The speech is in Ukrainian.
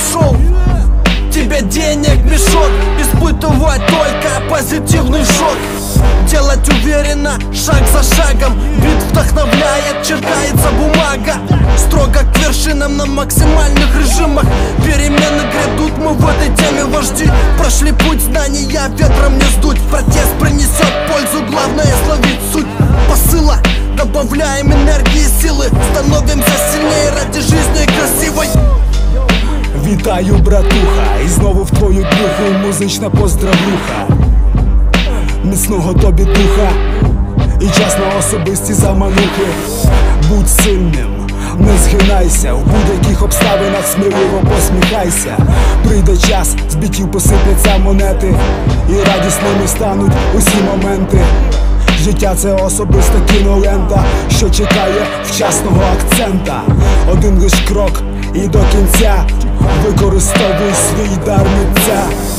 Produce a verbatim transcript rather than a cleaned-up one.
шоу. Тебе денег мешок, испытывать только позитивный шок. Делать уверенно, шаг за шагом. Бит вдохновляет, чертается бумага. Строго к вершинам на максимальных режимах. Перемены грядут, мы в этой теме вожди. Прошли путь знания, ветром не сдуть. Протест принесет пользу, главное словить суть посыла. Добавляем энергии и силы, становимся сильнее ради жизни красивой. Вітаю, братуха, і знову в твою духу музична поздравлюха. Міцного тобі духа і час на особисті заманухи. Будь сильним, не згинайся, у будь-яких обставинах сміливо посміхайся. Прийде час, з бітів посипляться монети, і радісними стануть усі моменти. Життя — це особиста кінолента, що чекає вчасного акцента. Один лиш крок і до кінця, використовуй свій дар митця.